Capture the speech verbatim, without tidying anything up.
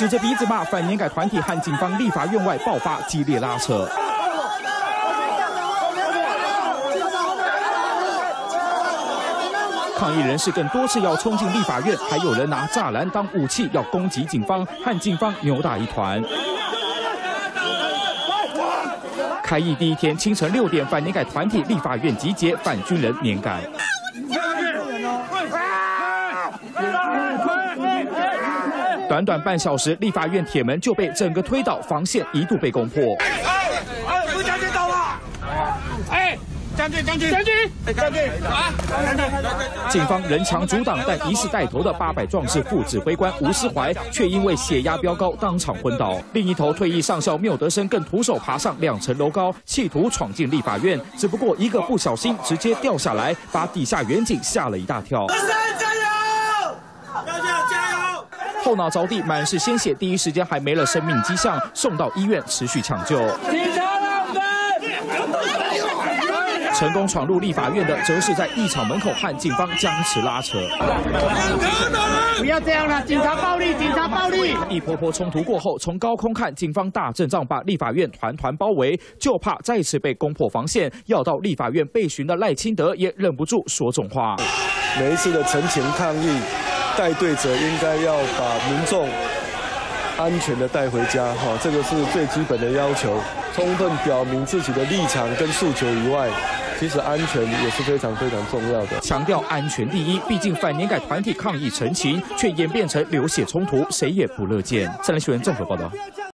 指着鼻子骂反年改团体和警方立法院外爆发激烈拉扯。 抗议人士更多次要冲进立法院，还有人拿栅栏当武器要攻击警方，和警方扭打一团。开议第一天清晨六点，反年改团体立法院集结，反军人年改。短短半小时，立法院铁门就被整个推倒，防线一度被攻破。 将军，将军，将军，将军啊！ 警方人墙阻挡，但疑似带头的八百壮士副指挥官吴思怀却因为血压飙高当场昏倒。另一头退役上校缪德生更徒手爬上两层楼高，企图闯进立法院，只不过一个不小心直接掉下来，把底下远警吓了一大跳。 后脑着地，满是鲜血，第一时间还没了生命迹象，送到医院持续抢救。成功闯入立法院的，则是在议场门口和警方僵持拉扯。 不要这样了，警察暴力，警察暴力！ 一波波冲突过后，从高空看，警方大阵仗把立法院团团包围，就怕再次被攻破防线。要到立法院备询的赖清德也忍不住说重话。 每一次的陈情抗议，带队者应该要把民众安全的带回家，哈，这个是最基本的要求。充分表明自己的立场跟诉求以外，其实安全也是非常非常重要的。 强调安全第一，毕竟反年改团体抗议陈情，却演变成流血冲突，谁也不乐见。三立新闻综合报道。